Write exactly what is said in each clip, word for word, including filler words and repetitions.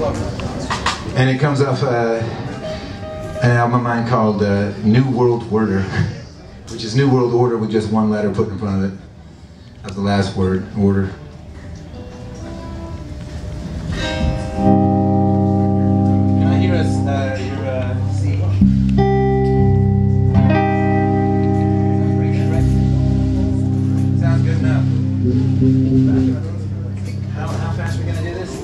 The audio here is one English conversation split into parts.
And it comes off uh, an album of mine called uh, New World Order, which is New World Order with just one letter put in front of it. That's the last word, order. Can I hear us, uh, your uh, C? Sounds good enough. How, how fast are we gonna do this?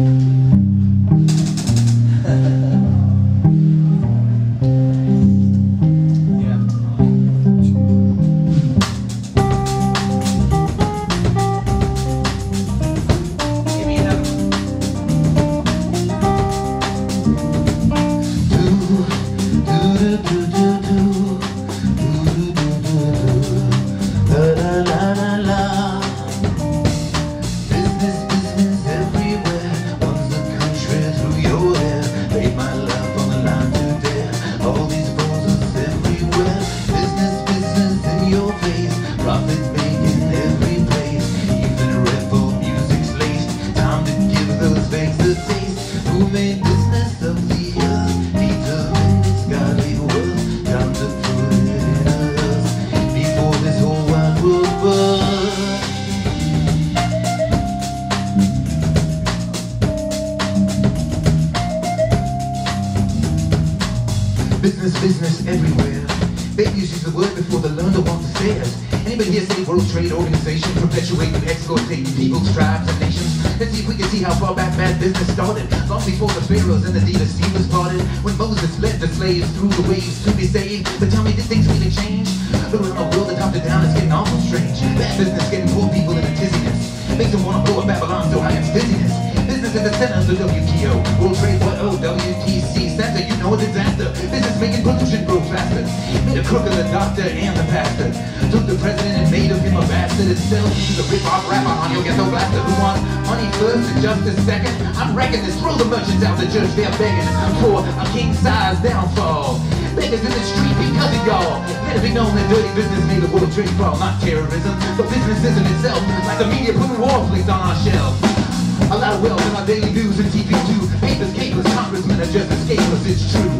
Business, business everywhere. Babies use the word before they learn to walk the stairs. Anybody here say World Trade Organization perpetuating, exploiting peoples, tribes, and nations? Let's see if we can see how far back bad business started. Long before the pharaohs and the deed of sea was parted. When Moses led the slaves through the waves to be saved. But tell me, did things really change? Look around the world, the top to down, it's getting almost strange. Bad business getting poor people into dizziness. Makes them want to blow up Babylon so high it's dizziness. Business at the center of the W T O. World Trade, what? Oh, W T C Center, you know a disaster. Business making pollution grow faster. Made a crook of the doctor and the pastor. Took the president and made of him a bastard. Itself, he's a rip-off rapper on your ghetto blaster. Who wants money first and justice second? I'm wrecking this. Throw the merchants out the church, they're begging for a king-size downfall. Beggars in the street because of y'all. Let it be known that dirty business made the world trade fall. Not terrorism, but business isn't itself. Like the media putting war fleets on our shelves. A lot of wealth in our daily news and T V too. Papers, capers, congressmen are just escapers, it's true.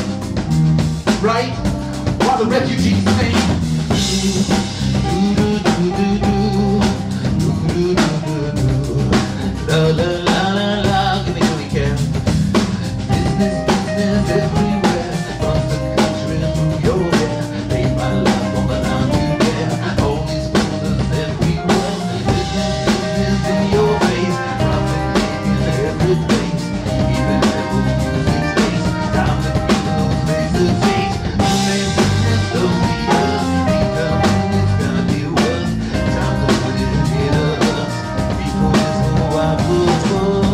Right? While the refugees sing. La la la la la, give me a weekend. Business, business everywhere. Runs the country through your hair. Made my life on the line to there. All these business everywhere. Business, business in your face. Profit making every place. Even level music space. Time to give those face to face. Only business of the earth. Ain't coming, it's gonna be worth. Time to put it in us. Before this whole wide world was.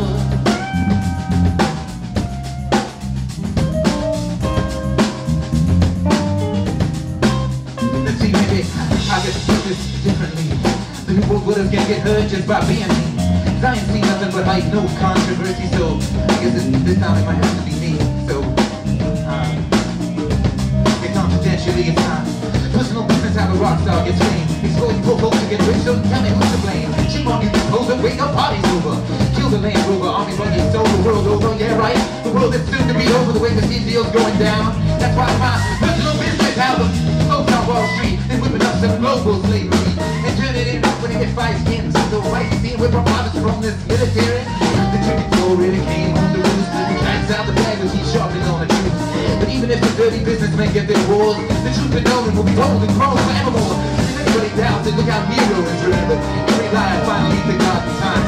Let's see, maybe I could put this differently. The new world would have gonna get hurt just by being me. Cause I ain't seen nothing but like no controversy, so I guess this, this time it might have to be me. So, uh, get confidentially, it's time. Personal business, how the rock star gets fame. Exposing poor folks to get rich, so tell me who's to blame. Cheap on music, poser, wake up, party's over. Kill the Land Rover, army buggy, sold the world over, yeah right. The world is soon to be over, the way the sea deal's going down. That's why my personal business, how the folks on Wall Street, they whipping up some global slavery. And turn it in when they get five skins. So right, see where my fathers from this military. The chicken floor really came on the roost. The cats out the bag will keep sharpening on the truth. But even if the dirty businessmen get their wars, the truth and knowing will be told and grown forevermore. If anybody doubts it, look how Nero is driven. But every lie finally leads to God in time.